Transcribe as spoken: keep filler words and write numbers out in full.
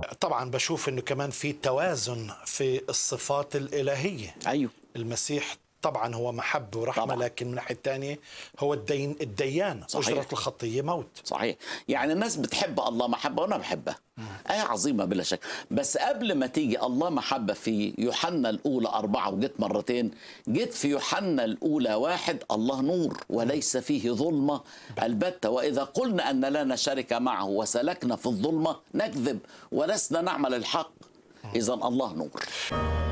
طبعا بشوف أنه كمان في توازن في الصفات الإلهية. أيوه. المسيح طبعا هو محبة ورحمة طبعا. لكن من الناحية الثانية هو الدين الديان. صحيح. أجرة الخطية موت. صحيح. يعني الناس بتحب الله محبة وأنا بحبها. آية عظيمة بلا شك. بس قبل ما تيجي الله محبة في يوحنا الأولى أربعة وجيت مرتين، جيت في يوحنا الأولى واحد الله نور وليس فيه ظلمة البتة، وإذا قلنا أن لا نشارك معه وسلكنا في الظلمة نكذب ولسنا نعمل الحق. إذن الله نور.